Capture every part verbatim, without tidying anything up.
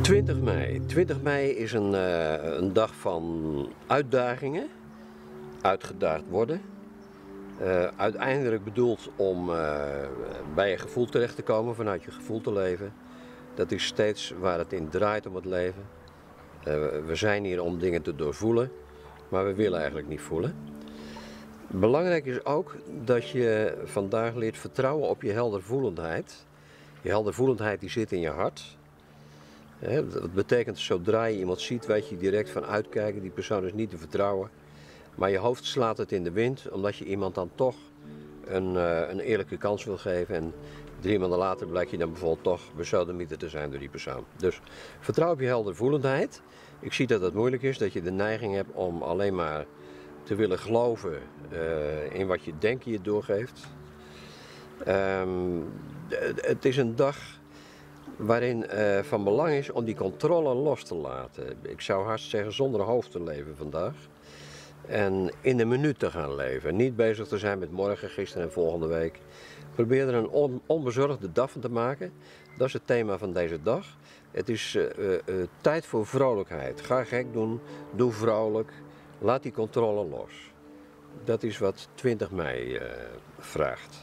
twintig mei. twintig mei is een, uh, een dag van uitdagingen, uitgedaagd worden. Uh, uiteindelijk bedoeld om uh, bij je gevoel terecht te komen, vanuit je gevoel te leven. Dat is steeds waar het in draait om het leven. Uh, we zijn hier om dingen te doorvoelen, maar we willen eigenlijk niet voelen. Belangrijk is ook dat je vandaag leert vertrouwen op je heldervoelendheid. Je heldervoelendheid die zit in je hart. Dat betekent, zodra je iemand ziet, weet je direct van uitkijken, die persoon is niet te vertrouwen. Maar je hoofd slaat het in de wind, omdat je iemand dan toch een, uh, een eerlijke kans wil geven. En drie maanden later blijkt je dan bijvoorbeeld toch besodemieter te zijn door die persoon. Dus vertrouw op je heldervoelendheid. Ik zie dat het moeilijk is, dat je de neiging hebt om alleen maar te willen geloven uh, in wat je denken je doorgeeft. Um, het is een dag waarin uh, van belang is om die controle los te laten. Ik zou haast zeggen zonder hoofd te leven vandaag. En in de minuut te gaan leven. Niet bezig te zijn met morgen, gisteren en volgende week. Probeer er een on onbezorgde dag van te maken. Dat is het thema van deze dag. Het is uh, uh, tijd voor vrolijkheid. Ga gek doen, doe vrolijk. Laat die controle los. Dat is wat twintig mei uh, vraagt.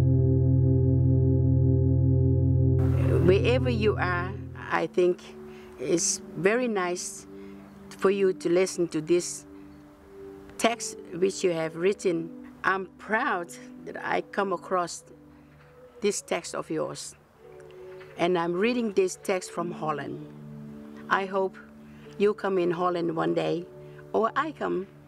Wherever you are, I think it's very nice for you to listen to this text which you have written. I'm proud that I come across this text of yours. And I'm reading this text from Holland. I hope you come in Holland one day, or I come